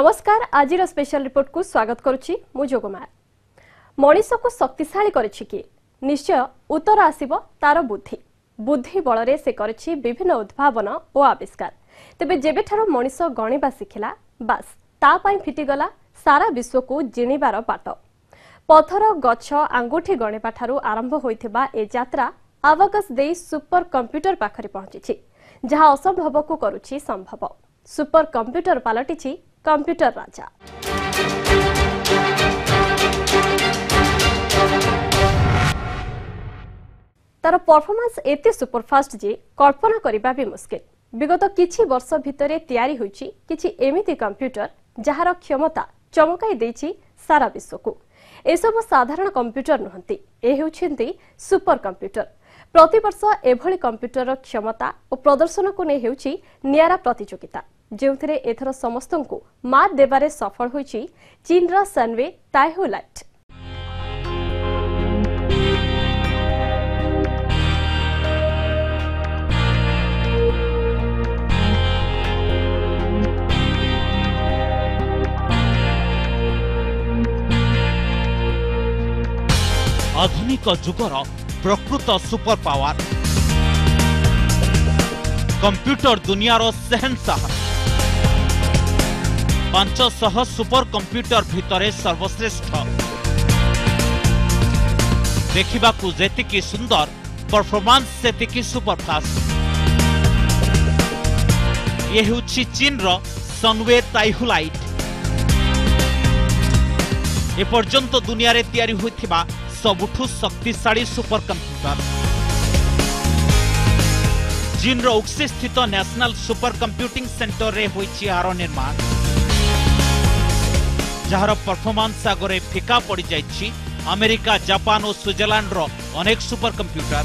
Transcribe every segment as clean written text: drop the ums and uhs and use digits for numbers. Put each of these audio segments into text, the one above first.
नमस्कार आज special report को स्वागत करुच्ची मु जोगमार। मनीष को शक्तिशाली करिछि कि निश्चय उत्तर आसीबो तार बुद्धि बुद्धि बल रे से करिछि विभिन्न उद्भावन और आविष्कार। तेबे जेबेठारो मनीष गणिबा शिखिला बास ता पई फिटिगला सारा विश्व को जिणिबार बाट। पथर गछ आंगुठी गणिबा ठारू आरंभ होइथिबा ए यात्रा आवगस देई सुपर कंप्यूटर पाखरे पहुंचिछि, जहां असंभव को करुछि संभव। सुपर कंप्यूटर पालटिछि कंप्यूटर राजा। तार परफॉर्मेंस एते सुपरफास्ट जे कल्पना करिबा भी मुश्किल। विगत किछि वर्ष भितरे तैयारी होइछि किछि एमिति कंप्यूटर जहार क्षमता चमकाई देछि सारा विश्व को। एसबु साधारण कंप्यूटर नुहंती, ए हेउछिंती सुपर कंप्यूटर। प्रतिवर्ष एभली कंप्यूटर क्षमता और प्रदर्शन को नहीं हेउछि नियारा प्रतियोगिता, जेउथिरे एथर समस्तंकु मात देबारे सफल होइछि चीनर सनवे ताइहुलाइट। आधुनिक जुगर प्रकृत सुपर पावर कंप्यूटर दुनियार शहनशाह 500 सुपर कंप्यूटर भितरे सर्वश्रेष्ठ। देखिबाकू जेतिकी सुंदर परफॉर्मेंस सेतिकी सुपरफास्ट। ये हेउछि चीनर सनवे ताइहुलाइट। ए पर्यंत दुनिया रे तैयारी होइथिबा सबुठु शक्तिशाली सुपर कंप्यूटर। चीन रो उक्सी स्थित नेशनल सुपर कंप्यूटिंग सेंटर रे होइछि यार निर्माण, जहार परफॉर्मेंस आगरे फिका पड़ी जाइछि अमेरिका, जापान और स्विट्जरलैंड रो अनेक सुपर कंप्यूटर।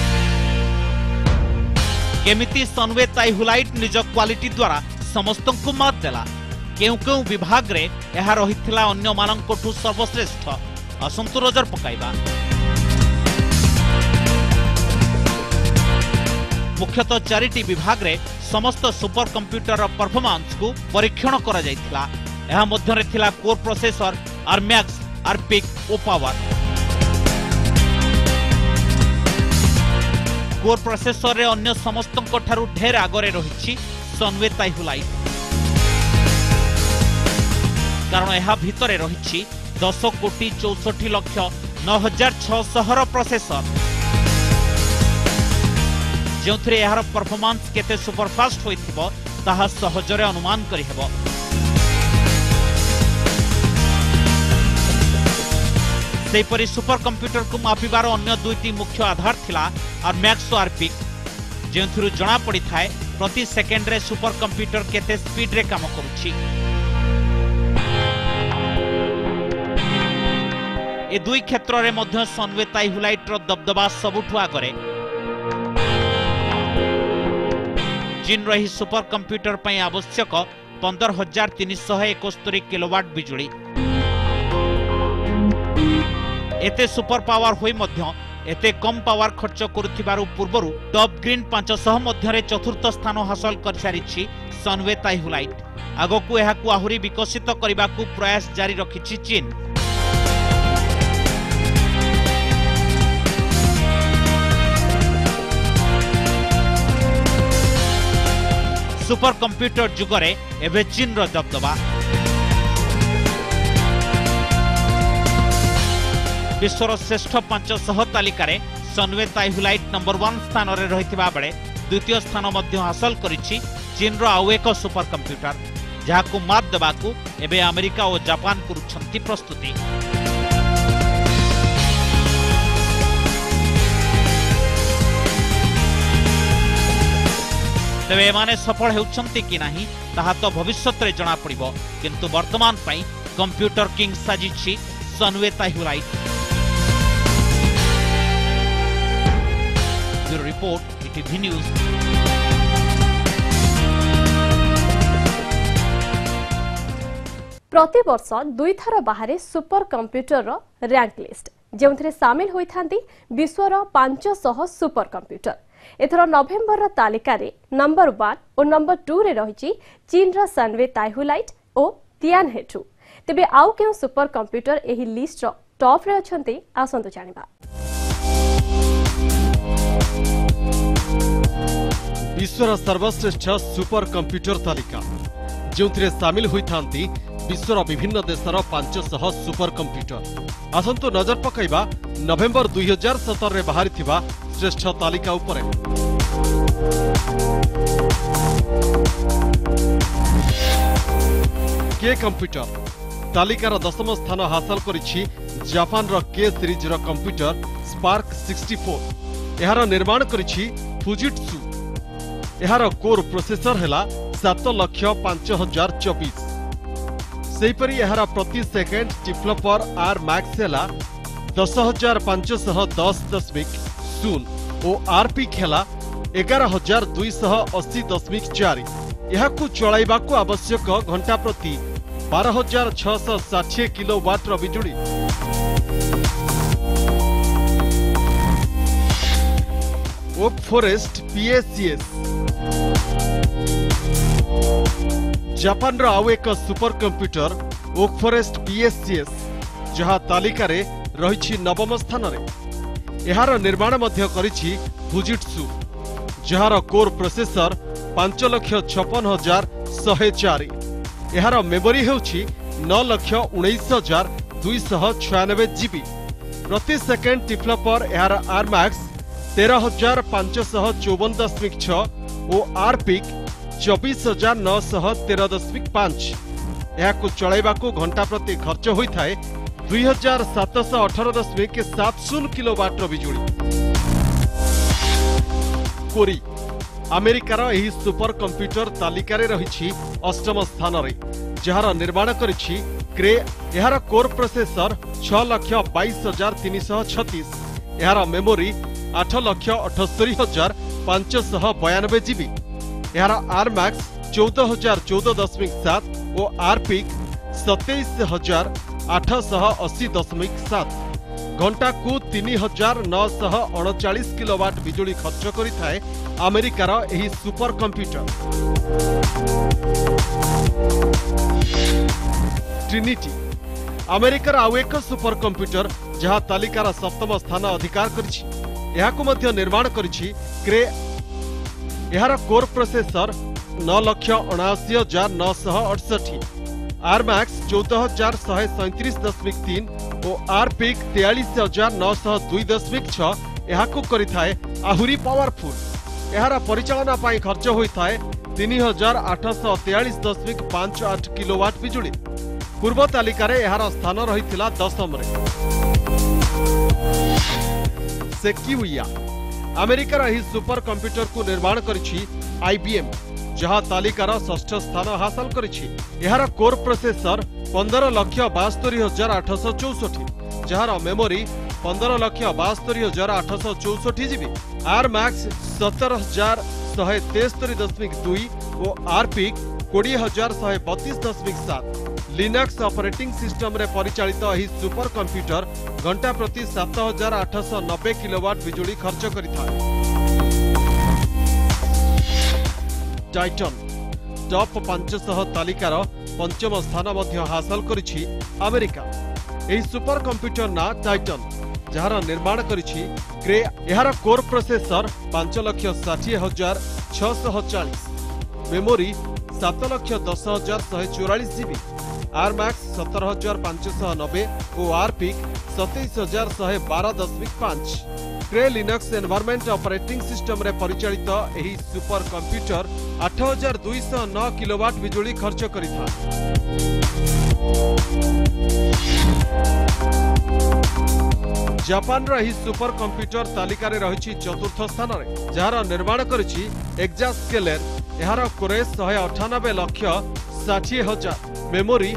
केमिति सनवे ताइहुलाइट निज क्वालिटी द्वारा समस्तन को मात देला। केउ विभाग रे एहा रहिथिला अन्य माननकोठु सर्वश्रेष्ठ। असंतु नजर पकाइबा मुख्यतः 4टी विभाग रे समस्त सुपर कंप्यूटर परफॉर्मेंस को परीक्षण करा जायथिला। एहा मध्यरे थिला कोर प्रोसेसर, आरमैक्स, आरपिक ओ पावर। कोर प्रोसेसर रे अन्य समस्तंक ठारू ढेर आगरे रहिछि सनवे ताइहुलाइट, कारण एहा भितरे रहिछि 10,64,09,600 प्रोसेसर, जो यार परफॉर्मेंस केते सुपरफास्ट होइथिबो ताहा सहजरे अनुमान करि हेबो। सेपरि सुपर कंप्यूटर को मापिबार अन्य दुईटी मुख्य आधार थिला आरमैक्स और आरपिक, जेंथुरु जणा पड़ी थाए प्रति सेकेंड रे सुपर कंप्यूटर केते स्पीड रे काम करूछि। ए दुई क्षेत्र रे मध्य सनवे ताइहुलाइट रो दबदबा सबुठु आगरे। चीन रही सुपर कंप्यूटर पई आवश्यक 15,371 किलोवाट बिजुली। एते सुपर पावर होई मध्य एते कम पावर खर्च करुथिबारु पूर्वरु टॉप ग्रीन 500 मध्यरे चतुर्थ स्थान हासिल कर सारिछि सनवे ताइहुलाइट। आगकू एहाकू आहुरी विकसित करिबाकू प्रयास जारी रखिछि चीन। सुपर कंप्यूटर जुगरे एवं चीन रो दबदबा। विश्वर श्रेष्ठ 500 तालिकारे सनवे ताइहुलाइट नंबर 1 स्थान रे रहिथिबा बेले द्वितीय स्थान मध्य हासिल करिछि चीन रो आउ एक सुपर कंप्यूटर, जहाकू मात देबाकू एबे अमेरिका और जापान करुछंती प्रस्तुति। तेबे एमाने सफल हेउछंती कि नाही ताहा तो भविष्यत रे जणा पड़िबो, किंतु वर्तमान पई कंप्यूटर किंग साजिछि Sunway TaihuLight. Bureau report ETV news. प्रति वर्ष 2 थर बाहरे सुपर कंप्यूटर रो रैंक लिस्ट, जेउथिरे शामिल होइथांती विश्वर 500 सुपर कंप्यूटर। एथर नवेम्बर तालिका रे नंबर 1 और नंबर 2 रे रहिछि चीन रा सनवे ताइहुलाइट और तियान हेठू तेबे आउ केउ सुपर कंप्यूटर एही लिस्ट रो टॉप रे अछंती आसंतु जानिबा। विश्वर सर्वश्रेष्ठ सुपर कंप्यूटर तालिका जो सामिल होती विश्वर विभिन्न देशर 500 सुपर कंप्यूटर। आसंतु नजर पकाइबा नवेम्बर 2017 रे बाहरी थिबा श्रेष्ठ तालिका उपरे। के कंप्यूटर तालिकार 10म स्थान हासिल करिछि जापान रो के सीरीज रो कंप्यूटर स्पार्क 64। एहार निर्माण करिछि फुजित्सु। एहार कोर प्रोसेसर हेला 7,05,024। सेहीपरि एहार प्रति सेकेंड डेवलपर आर मैक्स हेला 10,510.0 और आर पीक हेला 11,280.4। एहाकु चलाइबाकु आवश्यक घंटा प्रति 12,660 किलोवाट रो बिजुली। ओक फॉरेस्ट PACS जापान रो आउ एक super computer Oak Forest PACS जहा तालिका रे रहिछि 9म स्थान रे। एहार निर्माण मध्य करिछि फुजित्सु जहार कोर प्रोसेसर 5,56,104। एहार मेमोरी हेउछि 9,19,296 GB। प्रति सेकेंड डेवलपर एहार आर मैक्स 13,554.6 और आर पीक 24,913.5। एहाकु चलाइबाकु घंटा प्रति खर्च होइथाय 2,718.70 किलोवाट रो बिजुली। कोरी अमेरिकार एही सुपर कंप्यूटर तालिका रे रहिछि 8म स्थान रे जहार निर्माण करिछि क्रे। एहार कोर प्रोसेसर 6,22,336। एहार मेमोरी 8,78,592 GB। एहार आर मैक्स 14,014.7 और आर पीक 27,880.7। घंटा को 3,939 किलोवाट बिजुली खर्च करिथाय अमेरिकार एही सुपर कंप्यूटर। ट्रिनिटी अमेरिकार आउ एक सुपर कंप्यूटर जहा तालिकार 7म स्थान अधिकार करिछि। एहाकु मध्य निर्माण करिछि क्रे। एहार कोर प्रोसेसर 9,79,968। आर मैक्स 14,137.3 और आर पीक 43,902.6 एहाकु करिथाय आहुरी पावरफुल। एहार परिचालना पाई खर्च होइथाय 3,843.58 किलोवाट बिजुली। पूर्व तालिकार एहार स्थान रहिथिला 10म रे। सेक्यूया अमेरिकार एही सुपर कंप्यूटर को निर्माण करिछि IBM जहा तालिकार 6ठ स्थान हासिल करिछि। एहार कोर प्रोसेसर 15,72,864। जहार मेमोरी 15,72,864 GB। आर मैक्स 17,173.2 और R peak 20,132.7। Linux operating system रे परिचालित एही सुपर कंप्यूटर घंटा प्रति 7,890 किलोवाट बिजुली खर्च करिथाय। टाइटन टॉप 500 तालिकार 5म स्थान मध्य हासिल करिछि अमेरिका। एही सुपर कंप्यूटर ना टाइटन जहार निर्माण करिछि क्रे। एहार core processor 5,60,640। Memory 7,10,144 GB। R max 17,590 और R peak 27,112.5। Cray Linux environment operating system रे परिचालित एही सुपर कंप्यूटर 8,209 किलोवाट बिजुली खर्च करिथा। जापान रो एही सुपर कंप्यूटर तालिका रे रहिछि 4थ स्थान रे जहार निर्माण करिछि एक्जास्केलर। एहार cores 198,60,000। Memory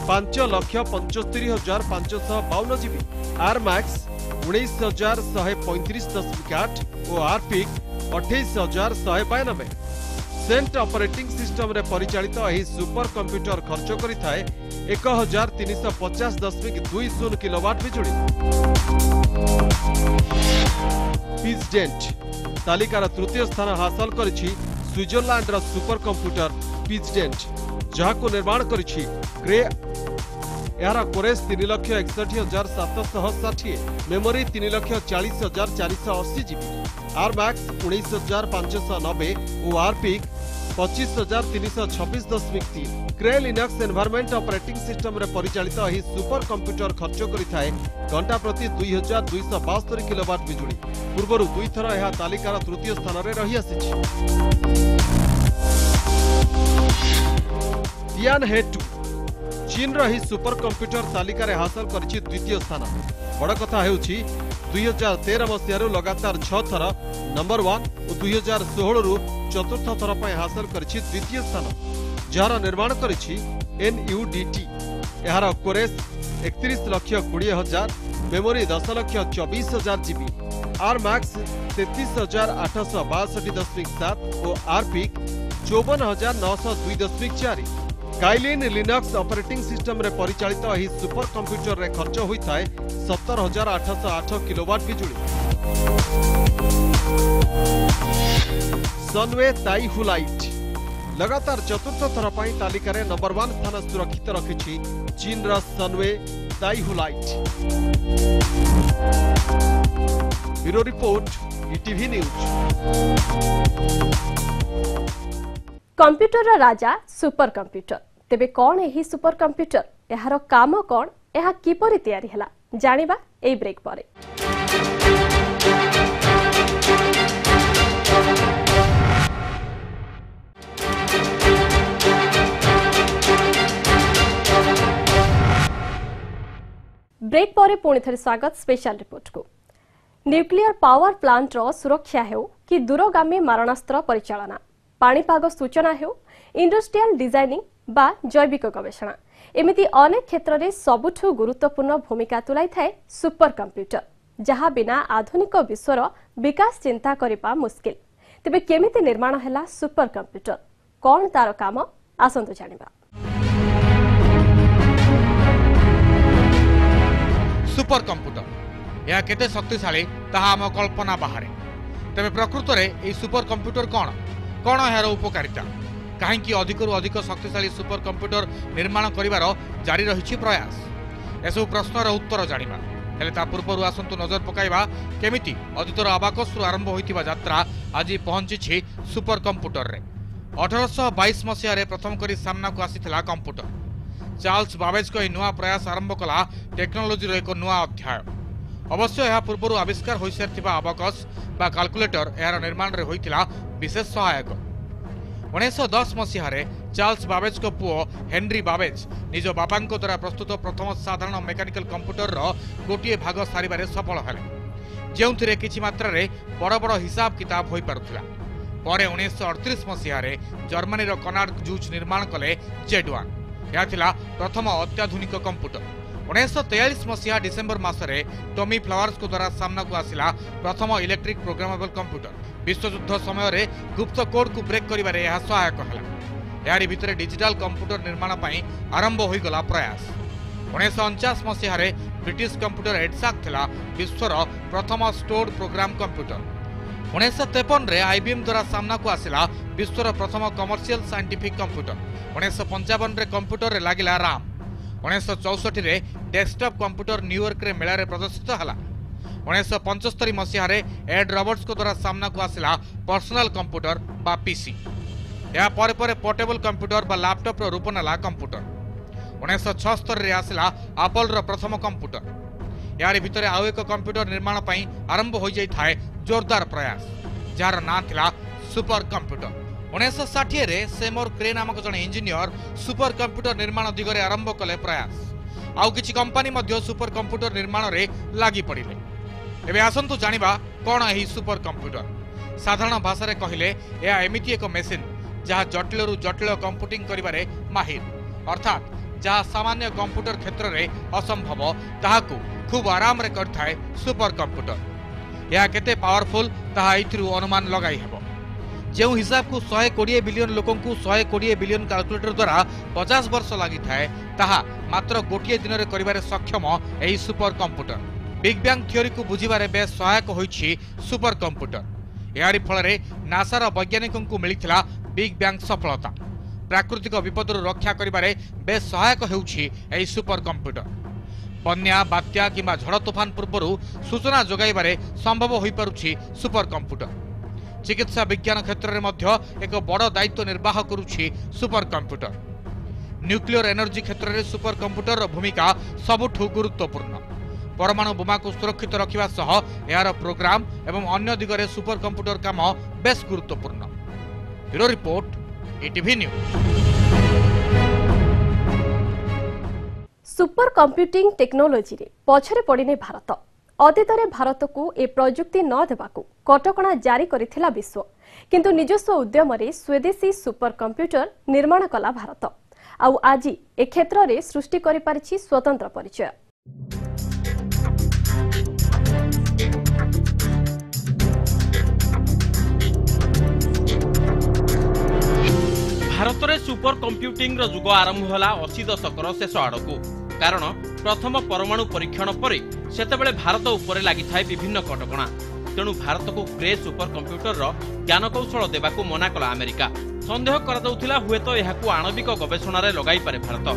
5,75,552 GB। R max 19,135.8 और R peak 28,192। Cent operating system रे परिचालित एही सुपर कंप्यूटर खर्च करिथाय 1,350.20 किलोवाट बिजुली। पिजडेंट तालिकार 3य स्थान हासिल करिछि स्विट्जरलैंड रा सुपर कंप्यूटर पिजडेंट जहाको निर्माण करिछि ग्रे यार cores 3,61,760 memory 3,40,480 GB R max 19,590 और R peak 25,326.3 Cray Linux environment operating system रे परिचालित एही सुपर कंप्यूटर खर्च करिथाए घंटा प्रति 2,272 किलोवाट बिजुली पूर्वरु दुई थर यह तालिकार तृतीय स्थान रे रही आसिछि। तियानहे-2 चीन रही सुपर कंप्यूटर तालिकार हासिल करिछि द्वितीय स्थान। बड़ कथा हेउछि 2013 मसीहारु लगातार 6 थर नंबर 1 और 2016 रु चतुर्थ थर पर हासिल करिछि द्वितीय स्थान जार निर्माण करिछि NUDT। यार cores 31,20,000 memory 10,24,000 GB R max 33,862.7 और R peak 54,902.4 Kylin Linux operating system रे परिचालित एही सुपर कंप्यूटर रे खर्च होइथाए 17,808 किलोवाट बिजुली। सनवे ताइहुलाइट लगातार चतुर्थ थर पई तालिका रे नंबर 1 स्थान सुरक्षित रखिछि चीन रा Sunway TaihuLight. Bureau report ETV news. Computer राजा सुपर कंप्यूटर तेबे कौन एही सुपर कंप्यूटर एहार काम कौन एहा किपरि तयारी हला जानिबा एई ब्रेक परे। ब्रेक परे पुणी थे स्वागत स्पेशल रिपोर्ट को। न्यूक्लियर पावर प्लांट रो सुरक्षा हेउ कि दूरगामी मारणास्त्र परिचालना पाणीपाग सूचना हेउ इंडस्ट्रियल डिजाइनिंग बा जैविक गवेषणा एमिति अनेक क्षेत्र में सबुठु गुरुत्वपूर्ण भूमिका तुलाई थाए सुपर कंप्यूटर जहाँ बिना आधुनिक विश्वर विकास चिंता करिपा मुश्किल। तेबे केमिति निर्माण हैला सुपर कंप्यूटर कौन तार काम आसंतु जानिबा। सुपर कंप्यूटर यह केते शक्तिशाली ताहा आम कल्पना बाहर। तेबे प्रकृत में यह सुपर कंप्यूटर कौन कौन यार उपकारिता कहीं अधिक अधिक शक्तिशाली सुपर कंप्यूटर निर्माण करिवार जारी रही प्रयास एसबू प्रश्नर उत्तर जानिबा। हेले ता पूर्व आसंतु नजर पकाइबा केमिति अतीतर आबाकसरु आरंभ होइतिबा यात्रा आज पहुंची सुपर कंप्यूटर रे। 1822 मसीह प्रथम करी सामना को आसीथिला कंप्यूटर। चार्ल्स बाबेज को नुआ प्रयास आरंभ कला टेक्नोलोजी एक नुआ अध्याय। अवश्य यह पूर्व आविष्कार हो सारी आबाकस बा कैलकुलेटर यार निर्माण रे होइतिला विशेष सहायक। 1910 मसीह चार्ल्स बाबेज को पुओ हेनरी बाबेज निज बापा द्वारा प्रस्तुत प्रथम साधारण मेकानिकल कंप्यूटर गोटे भाग सारे सफल हेले जो किछि मात्रा रे बड़ बड़ हिसाब किताब हो पारुथिला। पर 1938 मसीह जर्मनी कनार्ड जूच निर्माण कले Z1 यह थिला प्रथम अत्याधुनिक कंप्यूटर। 1943 मसीहा डिसेंबर मासरे टॉमी फ्लावर्स को द्वारा सामना को आसिला प्रथम इलेक्ट्रिक प्रोग्रामेबल कंप्यूटर। विश्वयुद्ध समय गुप्त कोड को ब्रेक करिबारे यह सहायक हला। यारी भितरे डिजिटल कंप्यूटर निर्माण पई आरंभ होई गला प्रयास। 1949 मसीहा ब्रिटिश कंप्यूटर एडसाक थिला विश्वर प्रथम स्टोर्ड प्रोग्राम कंप्यूटर। 1953 IBM द्वारा सामना को आसिला विश्वर प्रथम कमर्शियल साइंटिफिक कंप्यूटर। 1955 कंप्यूटर रे लागिला राम। 1964 डेस्कटॉप कंप्यूटर न्यूयॉर्क रे मेला रे प्रदर्शित हला। 1975 मसीह एड रॉबर्ट्स को द्वारा सामना को आसिला पर्सनल कंप्यूटर बा पीसी। या परे परे पोर्टेबल कंप्यूटर बा लैपटॉप रो रूप नेला कंप्यूटर। 1976 रे आसिला एप्पल रो प्रथम कंप्यूटर। यारी भितरे आउ एक कंप्यूटर निर्माण पई आरंभ हो जाई थाए जोरदार प्रयास जार नाम थिला सुपर कंप्यूटर। 1960 रे सेमोर क्रे नामक जने इंजीनियर सुपर कंप्यूटर निर्माण दिगरे आरंभ कले प्रयास। आउ किछि कंपनी मध्ये सुपर कंप्यूटर निर्माण रे लागि पड़िले। एबे आसंतु जानिबा कोन एही सुपर कंप्यूटर। साधारण भाषा रे कहिले या एमिति एक मेसिन जहा जटिल रु जटिल कंप्यूटिंग करिबारे माहिर अर्थात जहा सामान्य कंप्यूटर क्षेत्र रे असंभव ताहाकु खूब आराम रे करथाय सुपर कंप्यूटर। या केते पावरफुल ताहा इथिरु अनुमान लगाई हेबो। जो हिसाब को 120 बिलियन लोक 120 बिलियन कैलकुलेटर द्वारा 50 वर्ष लगी थाए ताहा मात्र गोटे दिन में करिबारे सक्षम एही super computer. Big bang theory को बुझिबारे बेस सहायक होइछि सुपर कंप्यूटर। यारी फल नासार वैज्ञानिकों को मिलिथिला बिग बैंग सफलता। प्राकृतिक विपदरू रक्षा करिबारे बेस सहायक हेउछि एही सुपर कंप्यूटर। बन्या बात्या किंबा झड़ तूफान पूर्वरु सूचना जोगाइबारे संभव होई पारुछि सुपर कंप्यूटर। चिकित्सा विज्ञान क्षेत्र में मध्य एक बड़ दायित्व निर्वाह करुछि सुपर कंप्यूटर। न्यूक्लियर एनर्जी क्षेत्र में सुपर कंप्यूटर भूमिका सबुठु गुरुत्वपूर्ण। परमाणु बोमा को सुरक्षित रखिबा सह यार प्रोग्राम एवं अन्य दिगरे सुपर कंप्यूटर काम बेस गुरुत्वपूर्ण। Bureau report ETV news. Super computing technology रे पछरे पड़िने भारत। अतीतरे भारत को ए प्रजुक्ति न देबाकू कटकणा जारी करिथिला विश्व, किंतु निजस्व उद्यम रे स्वदेशी सुपर कंप्यूटर निर्माण कला भारत। आउ आज ए क्षेत्र रे सृष्टि करि पारिछि स्वतंत्र परिचय। भारत में सुपर कंप्यूटिंग जुग आरंभ होला 80 दशकर शेष आड़क। कारण प्रथम परमाणु परीक्षण पर सेतेबेले भारत उपरे लागि थाए विभिन्न कटकणा। तेणु भारत को ग्रे सुपर कंप्यूटर ज्ञान कौशल देवाकू मना कला अमेरिका। संदेह करा जाउथिला हुए तो एहाकू आणविक गवेषणा रे लगाई पारे भारत।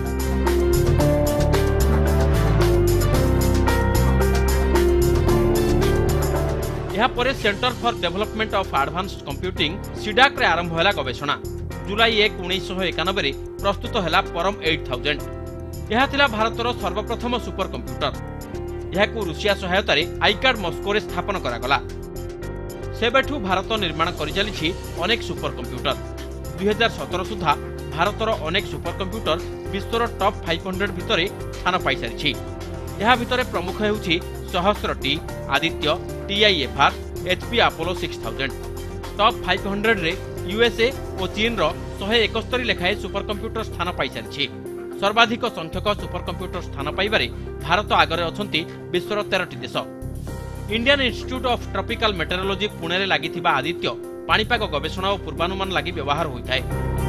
यहा परे center for development of advanced computing CDAC रे आरंभ होला गवेषणा। जुलाई 1, 1991 रे प्रस्तुत हैला परम 8000। यह थिला भारतर सर्वप्रथम सुपर कंप्यूटर। यहाकू रूसिया सहायता रे आईकार्ड मस्को रे स्थापन करा गला। सेबेठू भारत निर्माण करि चलिछि अनेक सुपर कंप्यूटर। 2017 सुधा भारतर अनेक सुपर कंप्यूटर विश्वर टॉप 500 भितरे स्थान पाई सारिछि। यहा भितरे प्रमुख हेउछि Sahasra T, Aditya, TIFR, HP Apollo 6000। Top 500 रे USA और चीन रो 171 लेखाए सुपर कंप्यूटर स्थान पाई सारिछि। सर्वाधिक संख्यक सुपर कंप्यूटर स्थान पाइबारे भारत आगरे अछंती विश्वर 13टी देश। Indian institute of tropical meteorology Pune रे लागिथिबा आदित्य पाणीपाग गवेषणा और पूर्वानुमान लागि व्यवहार होइथाय।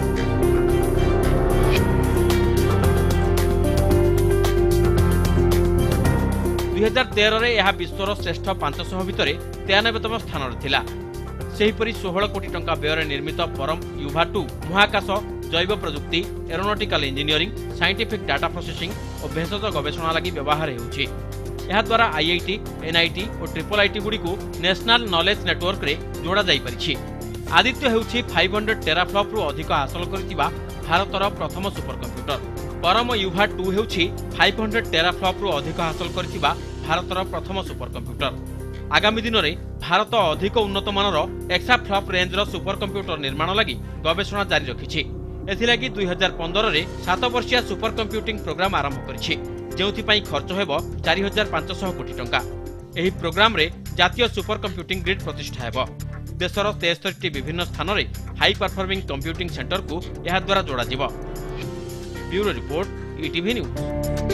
दुई 2013 रे यह विश्वर श्रेष्ठ 500 भितरे 93तम स्थान रे थिला। सेहीपरि 16 कोटी टंका व्यय निर्मित परम युवा 2 महाकाश, जैव प्रजुक्ति, aeronautical engineering, scientific data processing और भेषज गवेषणा लागि व्यवहार हेउछि। यह द्वारा IIT, NIT और IIIT गुडी को नेशनल नॉलेज नेटवर्क रे जोड़ा जाई परिछि। आदित्य हेउछि 500 टेराफ्लॉप रु अधिक हासिल करथिबा भारतर प्रथम सुपर कंप्यूटर। परम युवा 2 हेउछि 500 टेराफ्लॉप रु अधिक हासिल करथिबा भारतर प्रथम सुपर कंप्यूटर। आगामी दिन में भारत अधिक उन्नत मानर एक्साफ्लॉप रेंज रो सुपर कंप्यूटर निर्माण लगी गवेषणा जारी रखिछि। एथिलागि 2015 रे 7 वर्षीय सुपर कंप्यूटिंग प्रोग्राम आरंभ करिछि, जेउथि पई खर्च हेबो 4500 कोटी टंका। एही प्रोग्राम रे जातीय सुपर कंप्यूटिंग ग्रिड प्रतिष्ठा हेबो। देशर 63टी विभिन्न स्थान रे हाई परफॉर्मिंग कंप्यूटिंग सेंटर को यह द्वारा जोड़ा जिवो। Bureau report ETV news.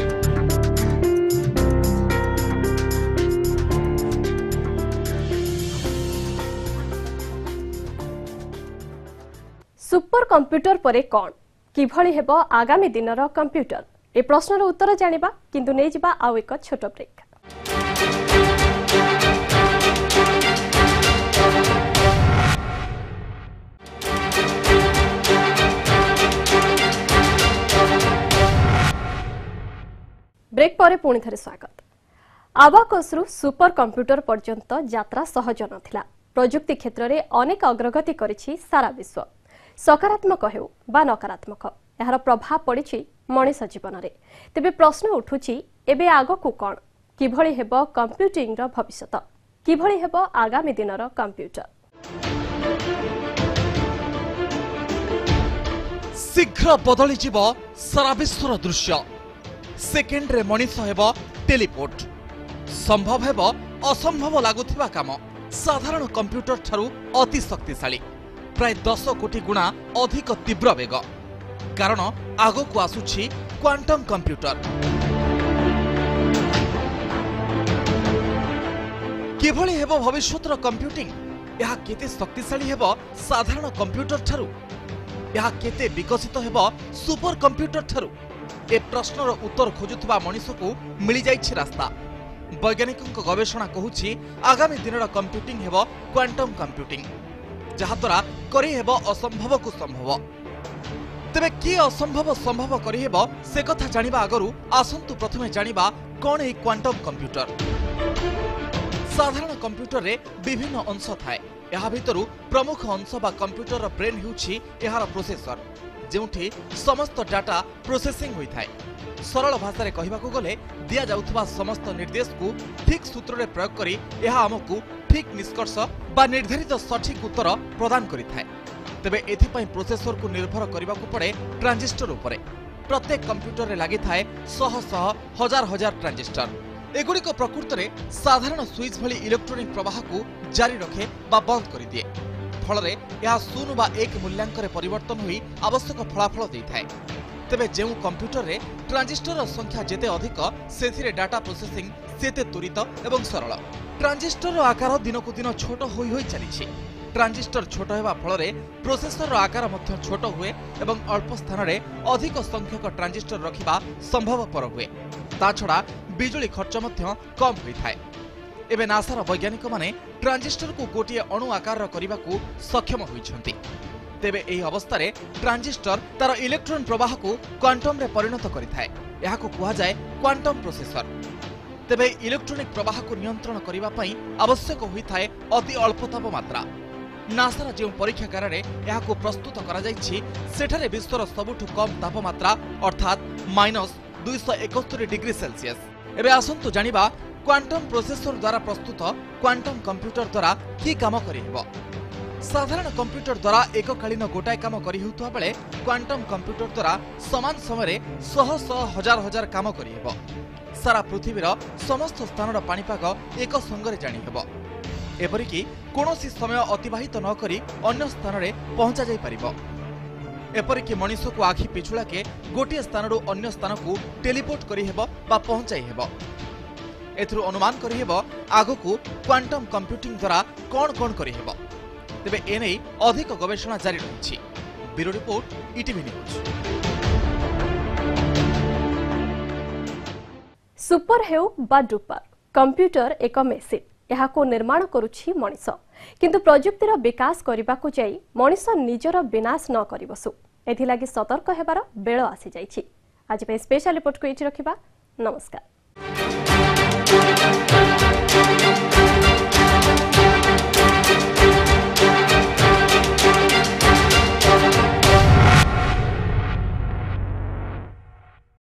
Super computer परे कौन किभଳି हेबो आगामी दिनर कंप्यूटर ए प्रश्नर उत्तर जानिबा, किंतु नै जिबा आउ एक छोट ब्रेक। ब्रेक परे पुणी थरे स्वागत। आवाकसरु सुपर कंप्यूटर पर्यंत यात्रा सहज नथिला। प्रजुक्ति क्षेत्र में अनेक अग्रगति करिछि सारा विश्व। सकारात्मक हेउ बा नकारात्मक यार प्रभाव पड़िछि मनुष्य जीवन रे। तेबे प्रश्न उठुछि एबे आगकू कोन किभଳି हेबो कंप्यूटिंग रो भविष्यत, किभଳି हेबो आगामी दिनर कंप्यूटर। शीघ्र बदली जीव सारा विश्वर दृश्य। सेकेंड रे मनुष्य हेबो टेलीपोर्ट। संभव हेबो असंभव लागुथिबा काम साधारण कंप्यूटर ठारू अति शक्तिशाली, प्राय 10 कोटी गुणा अधिक तीव्र वेग। कारण आगकू आसुछि क्वांटम कंप्यूटर। किभଳି हेबो भविष्यतर कंप्यूटिंग, यह केते शक्तिशाली हेबो साधारण कंप्यूटर ठारू, यह केते विकसित हेबो सुपर कंप्यूटर ठारू, ए प्रश्नर उत्तर खोजुथिबा मनुष्य को मिली जाइछि रास्ता। वैज्ञानिक गवेषणा कहूछि आगामी दिनर कंप्यूटिंग हेबो क्वांटम कंप्यूटिंग, जहाद्वारा करी हेबो असंभव को संभव। तेबे कि असंभव संभव करिहेब से कथा जानिबा आगरु आसंतु प्रथमे जानिबा कोन ए क्वांटम कंप्यूटर। साधारण कंप्यूटर रे विभिन्न अंश थाए। यहा भितरु प्रमुख अंश बा कंप्यूटर ब्रेन हेउछि एहार प्रोसेसर, जेउठी समस्त डाटा प्रोसेसिंग होई थाए। सरल भाषा रे कहिबाकू गले दिया जाउथबा समस्त निर्देश को ठीक सूत्र रे प्रयोग करी एहा हमकु ठीक निष्कर्ष बा निर्धारित सठिक उत्तर प्रदान करि थाए। तेबे एथिपई प्रोसेसर को निर्भर करिबाकू पड़े ट्रांजिस्टर उपरे। प्रत्येक कंप्यूटर रे लागि थाए शह शह हजार हजार ट्रांजिस्टर। एगुड़िक प्रकृत में साधारण स्विच भली इलेक्ट्रोनिक प्रवाह को जारी रखे बा बंद कर दिए। फल यह 0 बा 1 मूल्यांकन परिवर्तन हुई आवश्यक फलाफल देता है। तेबे जेउ कंप्यूटर रे ट्रांजिस्टर संख्या जेते अधिक सेथिरे डाटा प्रोसेसिंग सेते त्वरित एवं सरल। ट्रांजिस्टर आकार दिनकु दिन छोट होई होई चलीछि। ट्रांजिस्टर छोट हेबा फल प्रोसेसर आकार मध्य छोट हुए एवं अल्प स्थान रे अधिक संख्यक ट्रांजिस्टर रखिबा संभवपर हुए। ता छड़ा बिजुली खर्च मध्य कम होइथाए। एबे नासार वैज्ञानिक माने ट्रांजिस्टर को गोटिए अणु आकार करिबाकू सक्षम होइछन्ति। तेबे एही अवस्था रे ट्रांजिस्टर तार इलेक्ट्रॉन प्रवाह को क्वांटम रे परिणत करिथाए। एहाकू कुहा जाय क्वांटम प्रोसेसर। तेबे इलेक्ट्रॉनिक प्रवाह को नियंत्रण करिबा पई आवश्यक होइथाए अति अल्प तापमात्रा। नासार जो परीक्षागार रे एहाकू प्रस्तुत करा जायछि सेठारे विश्वर सबुठु कम तापमात्रा अर्थात -271 डिग्री सेल्सियस। एबे आसंतु जानिबा क्वांटम प्रोसेसर द्वारा प्रस्तुत क्वांटम कंप्यूटर द्वारा की काम करिहेबो। साधारण कंप्यूटर द्वारा एककालीन गोटाए काम करि हेउतबा बेले क्वांटम कंप्यूटर द्वारा समान समय शह शह हजार हजार काम करिहेबो। सारा पृथ्वीर समस्त स्थानर पाणीपाग एक संगरे जानि हेबो। एपरिकी कोनोसी समय अतिबाहित न करी अन्य स्थान रे पहुंचा जाई परिबो। एपरिकी मनुष्य को आखि पिछुला के गोटे स्थान अन्य स्थान को टेलीपोर्ट करी हेबो बा पहुंचाई हेबो। एथुरु अनुमान करी हेबो आगकू क्वांटम कंप्यूटिंग द्वारा कोन कोन करी हेबो। तेबे एनै अधिक गवेषणा जारी रहिछि। Bureau report ETV news. Super हेउ बा डुपर कंप्यूटर एक मेसिन यहाको निर्माण करुछि मनिष, किंतु प्रजुक्तिर विकास करबाकू जाई मनिष निजर विनाश न करि बसु। एथि लागि सतर्क हेबार बेळ आसी जाइछि। आज पे स्पेशल रिपोर्ट को एठी रखिबा। नमस्कार।